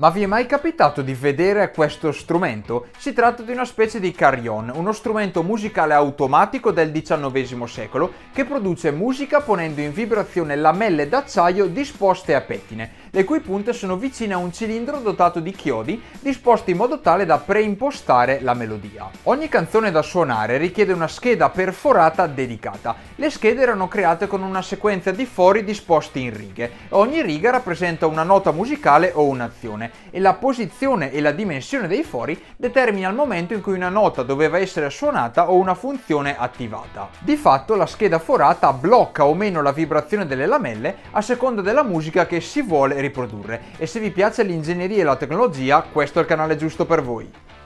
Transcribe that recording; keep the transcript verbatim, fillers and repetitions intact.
Ma vi è mai capitato di vedere questo strumento? Si tratta di una specie di carillon, uno strumento musicale automatico del diciannovesimo secolo che produce musica ponendo in vibrazione lamelle d'acciaio disposte a pettine, le cui punte sono vicine a un cilindro dotato di chiodi disposti in modo tale da preimpostare la melodia. Ogni canzone da suonare richiede una scheda perforata dedicata. Le schede erano create con una sequenza di fori disposti in righe. Ogni riga rappresenta una nota musicale o un'azione e la posizione e la dimensione dei fori determina il momento in cui una nota doveva essere suonata o una funzione attivata. Di fatto la scheda forata blocca o meno la vibrazione delle lamelle a seconda della musica che si vuole riprodurre, e se vi piace l'ingegneria e la tecnologia, questo è il canale giusto per voi.